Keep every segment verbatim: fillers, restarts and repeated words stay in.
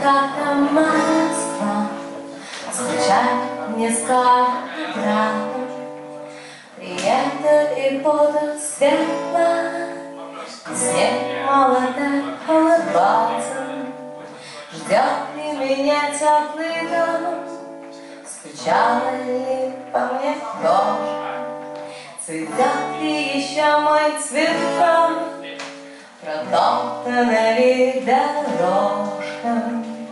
как там Москва, звучат мне с утра. Приеду и буду светла, снег молодой улыбаться. Ждет ли меня теплый дом, стучала ли по мне дождь? Цветет ли еще мой цветок, протоптана ли дорожка?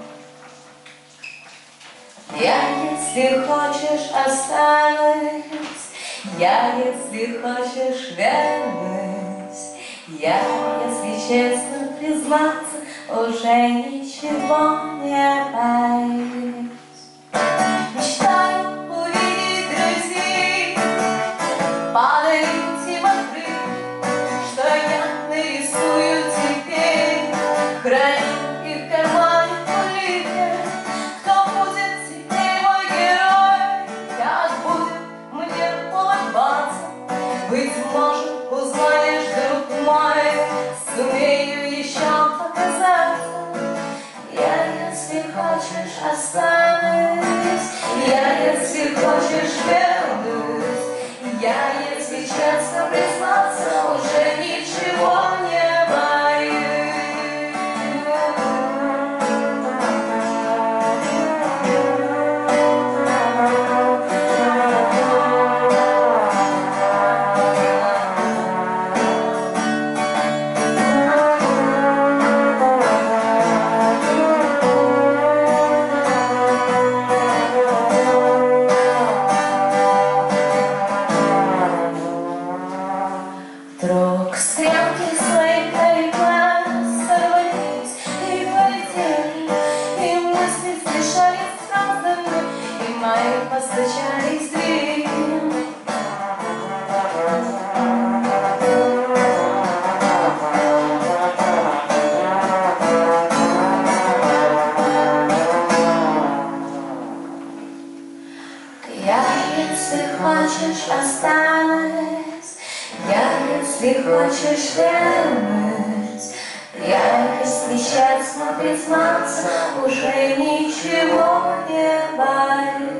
Я, если хочешь, останусь, я, если хочешь, вернусь. Я, если честно признаться, уже ничего не боюсь. Мечтаю увидеть друзей, падают тимотры, что я нарисую теперь, храню их в кармане улыбки. Кто будет теперь мой герой, как будет мне улыбаться? Быть может, узнаешь, друг мой, сумею еще показаться. Я, если хочешь, останусь, я, если хочешь, вернусь. Я, если честно признаться, уже ничего не боюсь. Вдруг стрелки своих глаз сорвались и полетели, и мысли смешались с разными, и мои постучались в дверь. Я, если хочешь, останусь, я, если хочешь, вернусь. Я, если честно признаться, уже ничего не боюсь.